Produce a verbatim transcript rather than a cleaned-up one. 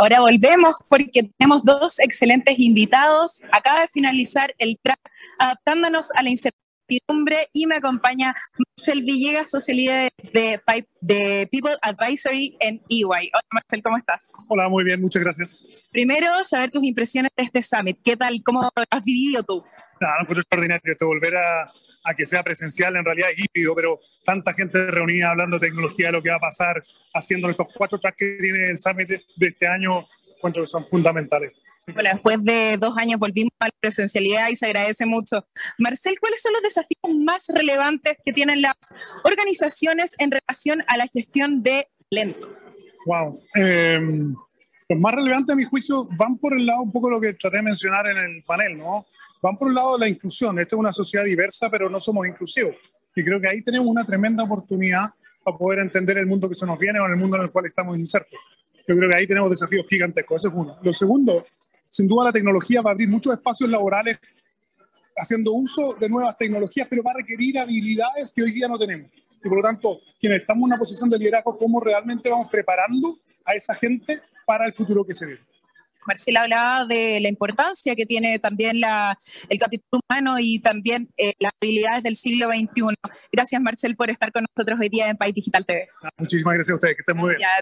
Ahora volvemos porque tenemos dos excelentes invitados. Acaba de finalizar el track Adaptándonos a la incertidumbre y me acompaña Marcel Villegas, Social Leader de, de People Advisory en E Y. Hola Marcel, ¿cómo estás? Hola, muy bien, muchas gracias. Primero, saber tus impresiones de este Summit. ¿Qué tal? ¿Cómo lo has vivido tú? Nada, no, encuentro extraordinario esto, volver a, a que sea presencial, en realidad es híbrido, pero tanta gente reunida hablando de tecnología, de lo que va a pasar, haciendo estos cuatro tracks que tiene el Summit de, de este año, encuentro que son fundamentales. Sí. Bueno, después de dos años volvimos a la presencialidad y se agradece mucho. Marcel, ¿cuáles son los desafíos más relevantes que tienen las organizaciones en relación a la gestión de talento? Wow. Eh, los más relevantes, a mi juicio, van por el lado un poco de lo que traté de mencionar en el panel, ¿no? Van por el lado de la inclusión. Esta es una sociedad diversa, pero no somos inclusivos. Y creo que ahí tenemos una tremenda oportunidad para poder entender el mundo que se nos viene o el mundo en el cual estamos insertos. Yo creo que ahí tenemos desafíos gigantescos. Ese es uno. Lo segundo, sin duda la tecnología va a abrir muchos espacios laborales haciendo uso de nuevas tecnologías, pero va a requerir habilidades que hoy día no tenemos. Y por lo tanto, quienes estamos en una posición de liderazgo, ¿cómo realmente vamos preparando a esa gente para el futuro que se viene? Marcel hablaba de la importancia que tiene también la, el capital humano y también eh, las habilidades del siglo veintiuno. Gracias, Marcel, por estar con nosotros hoy día en País Digital T V. Muchísimas gracias a ustedes, que estén muy bien.